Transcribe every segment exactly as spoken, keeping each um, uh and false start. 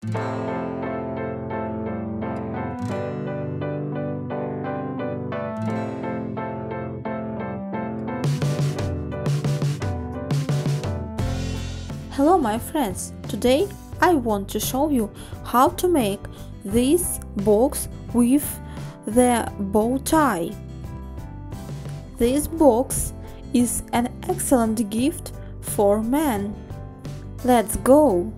Hello my friends, today I want to show you how to make this box with the bow tie. This box is an excellent gift for men. Let's go!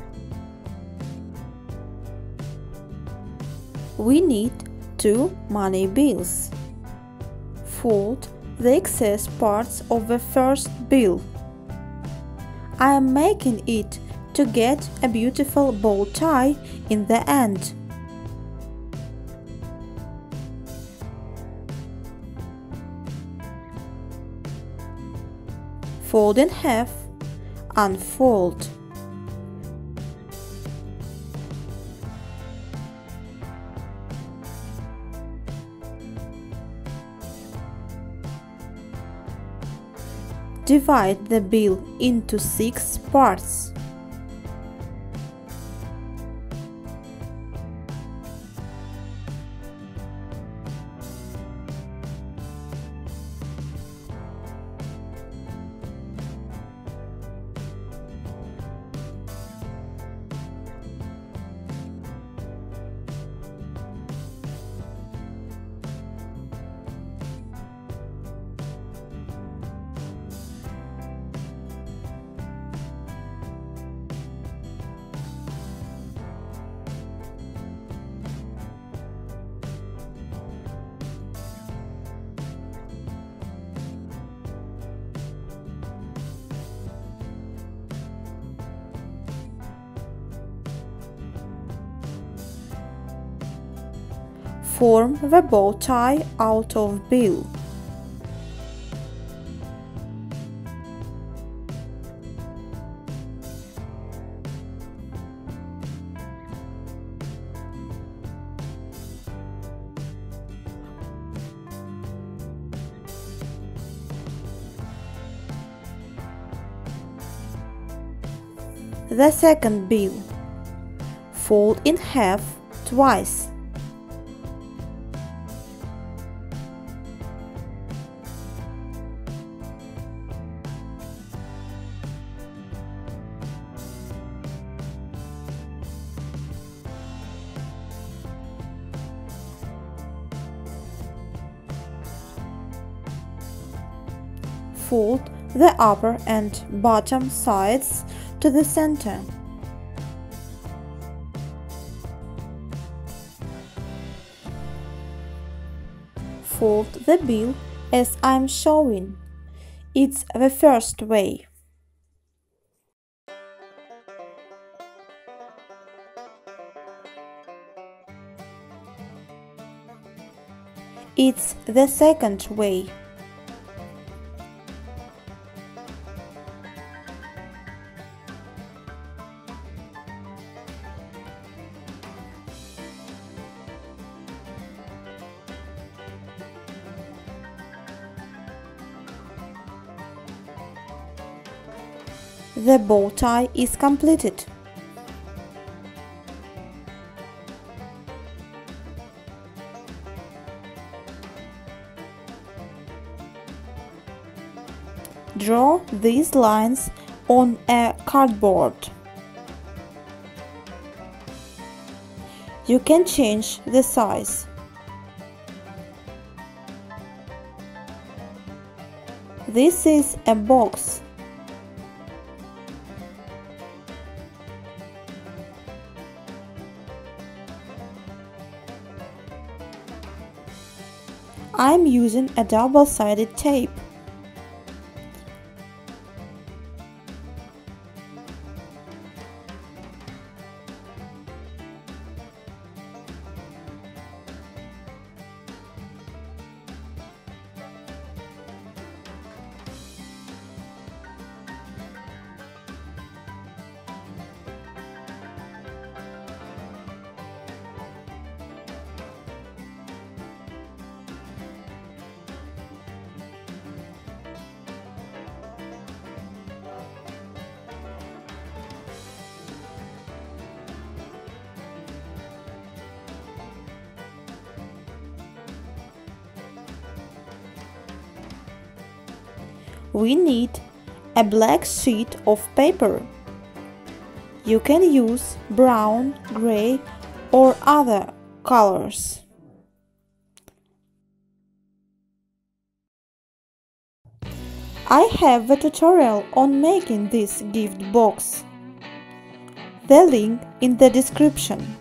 We need two money bills. Fold the excess parts of the first bill. I am making it to get a beautiful bow tie in the end. Fold in half, unfold. Divide the bill into six parts. Form the bow tie out of bill. The second bill. Fold in half twice. Fold the upper and bottom sides to the center. Fold the bill as I'm showing. It's the first way. It's the second way. The bow tie is completed. Draw these lines on a cardboard. You can change the size. This is a box. I'm using a double-sided tape. we need a black sheet of paper. You can use brown, gray, or other colors. I have a tutorial on making this gift box. The link in the description.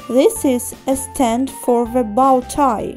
This is a stand for the bow tie.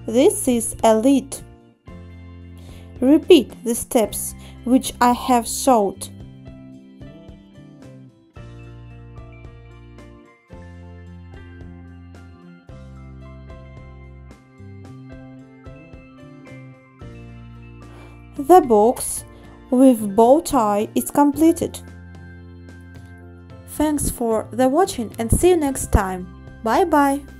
This is a lid. Repeat the steps which I have showed. The box with bow tie is completed. Thanks for the watching and see you next time. Bye bye!